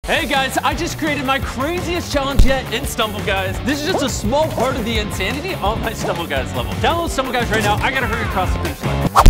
Hey guys, I just created my craziest challenge yet in Stumble Guys. This is just a small part of the insanity on my Stumble Guys level. Download Stumble Guys right now. I gotta hurry across the finish line.